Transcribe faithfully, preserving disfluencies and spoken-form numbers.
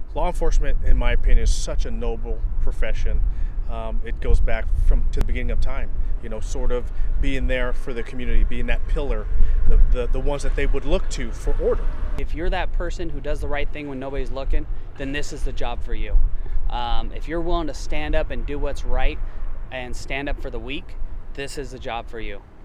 Law enforcement, in my opinion, is such a noble profession. Um, it goes back from to the beginning of time, you know, sort of being there for the community, being that pillar, the, the, the ones that they would look to for order. If you're that person who does the right thing when nobody's looking, then this is the job for you. Um, if you're willing to stand up and do what's right and stand up for the weak, this is the job for you.